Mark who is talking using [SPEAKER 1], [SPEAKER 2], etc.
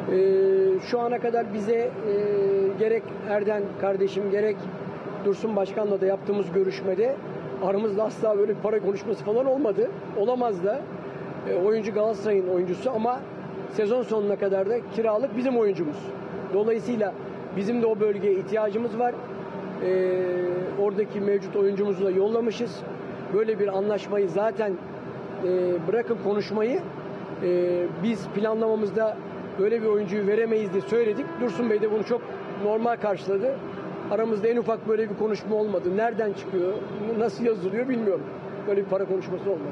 [SPEAKER 1] Şu ana kadar bize gerek Erden kardeşim gerek Dursun Başkan'la da yaptığımız görüşmede aramızda asla böyle bir para konuşması falan olmadı. Olamaz da. Oyuncu Galatasaray'ın oyuncusu ama sezon sonuna kadar da kiralık bizim oyuncumuz. Dolayısıyla bizim de o bölgeye ihtiyacımız var. Oradaki mevcut oyuncumuzu da yollamışız. Böyle bir anlaşmayı zaten bırakın konuşmayı biz planlamamızda böyle bir oyuncuyu veremeyiz diye söyledik. Dursun Bey de bunu çok normal karşıladı. Aramızda en ufak böyle bir konuşma olmadı. Nereden çıkıyor, nasıl yazılıyor bilmiyorum. Böyle bir para konuşması olmadı.